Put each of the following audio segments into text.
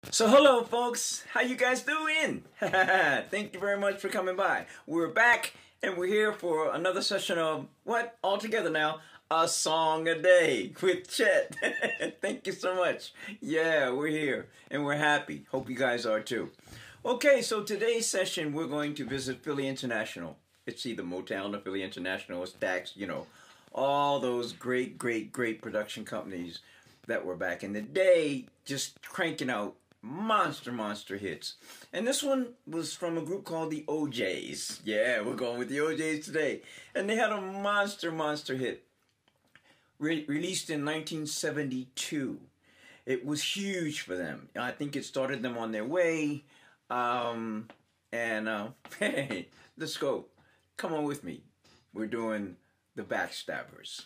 So hello folks, how you guys doing? Thank you very much for coming by. We're back and we're here for another session of what? All together now, a song a day with Chet. Thank you so much. Yeah, we're here and we're happy. Hope you guys are too. Okay, so today's session we're going to visit Philly International. It's either Motown or Philly International or Stax, all those great production companies that were back in the day just cranking out monster hits. And this one was from a group called the OJs. Yeah, we're going with the OJs today. And they had a monster hit released in 1972. It was huge for them. I think it started them on their way. Hey, let's go. Come on with me. We're doing the Backstabbers.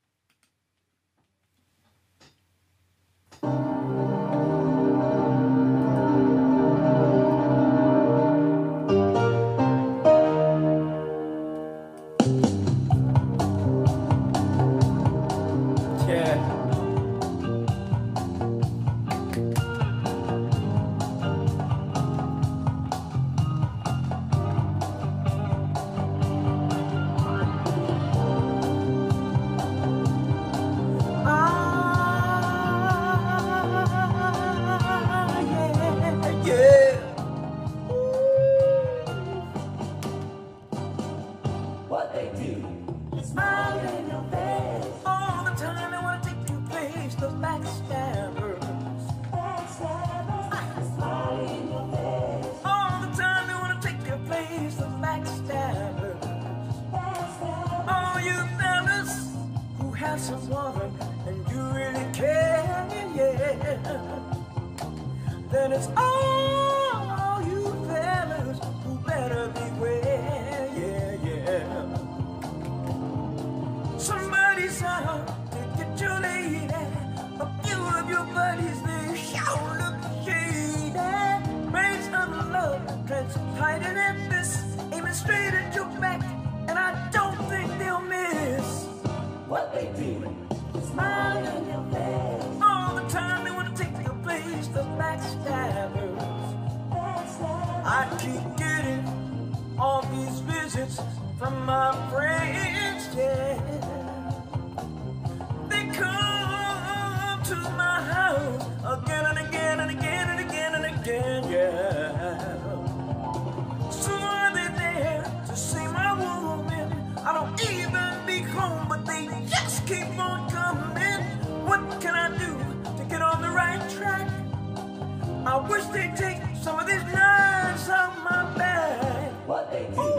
Some woman and you really care, then it's all you fellas who better beware, Somebody's out to get your lady. A few of your buddies, they sure look shady. Brains of love, dreads tighter than this, aiming straight at your back, and I don't think they'll miss what they do. Smile in your face. All the time they want to take your place, the Backstabbers. I keep getting all these visits from my friends, They come to my house again and again and again and again and again, So are they there to see my woman? I don't even be home, but they just keep on coming. What can I do to get on the right track? I wish they'd take some of these knives out my bag. What they do?